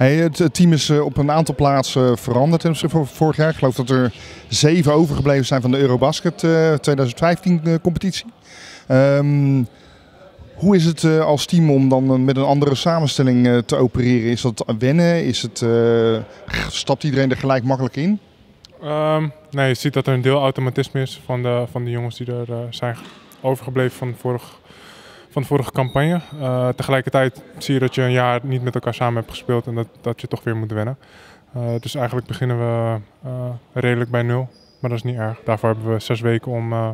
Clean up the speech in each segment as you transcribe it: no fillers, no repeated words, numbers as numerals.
Hey, het team is op een aantal plaatsen veranderd ten opzichte van vorig jaar. Ik geloof dat er 7 overgebleven zijn van de Eurobasket 2015 competitie. Hoe is het als team om dan met een andere samenstelling te opereren? Is dat wennen? Stapt iedereen er gelijk makkelijk in? Nee, je ziet dat er een deel automatisme is van de jongens die er zijn overgebleven van de vorige campagne. Tegelijkertijd zie je dat je een jaar niet met elkaar samen hebt gespeeld en dat je toch weer moet wennen. Dus eigenlijk beginnen we redelijk bij 0, maar dat is niet erg. Daarvoor hebben we 6 weken om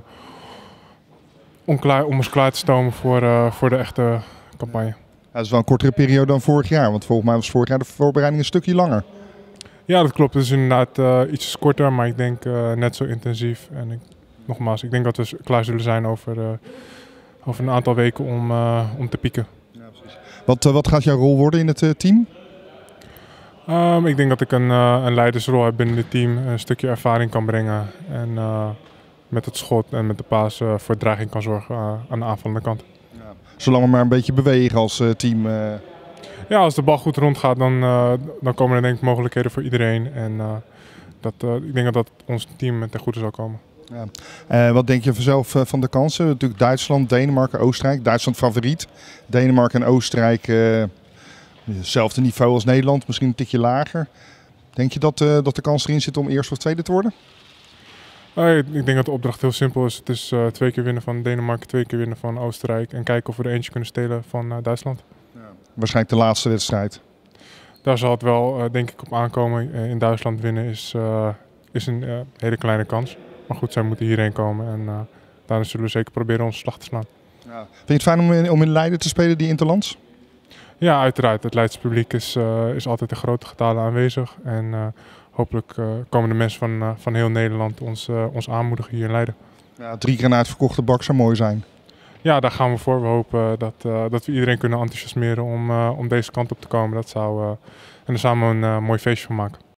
ons klaar te stomen voor de echte campagne. Ja, dat is wel een kortere periode dan vorig jaar, want volgens mij was vorig jaar de voorbereiding een stukje langer. Ja, dat klopt. Het is inderdaad iets korter, maar ik denk net zo intensief. En ik denk dat we klaar zullen zijn over een aantal weken om te pieken. Ja, precies. Wat gaat jouw rol worden in het team? Ik denk dat ik een leidersrol heb binnen het team, een stukje ervaring kan brengen en met het schot en met de paas voor dreiging kan zorgen aan de aanvallende kant. Ja. Zolang we maar een beetje bewegen als team. Ja, als de bal goed rondgaat, dan komen er denk ik mogelijkheden voor iedereen. En ik denk dat ons team ten goede zal komen. Ja. Wat denk je zelf van de kansen? Natuurlijk Duitsland, Denemarken, Oostenrijk. Duitsland favoriet. Denemarken en Oostenrijk hetzelfde niveau als Nederland, misschien een tikje lager. Denk je dat de kans erin zit om eerste of tweede te worden? Ik denk dat de opdracht heel simpel is. Het is 2 keer winnen van Denemarken, 2 keer winnen van Oostenrijk en kijken of we er eentje kunnen stelen van Duitsland. Ja. Waarschijnlijk de laatste wedstrijd. Daar zal het wel denk ik op aankomen. In Duitsland winnen is een hele kleine kans. Maar goed, zij moeten hierheen komen en daarna zullen we zeker proberen onze slag te slaan. Ja. Vind je het fijn om in Leiden te spelen, die Interlands? Ja, uiteraard. Het Leidse publiek is altijd in grote getalen aanwezig. En hopelijk komen de mensen van heel Nederland ons aanmoedigen hier in Leiden. Ja, 3 keer een uitverkochte bak zou mooi zijn. Ja, daar gaan we voor. We hopen dat we iedereen kunnen enthousiasmeren om deze kant op te komen. En er samen een mooi feestje van maken.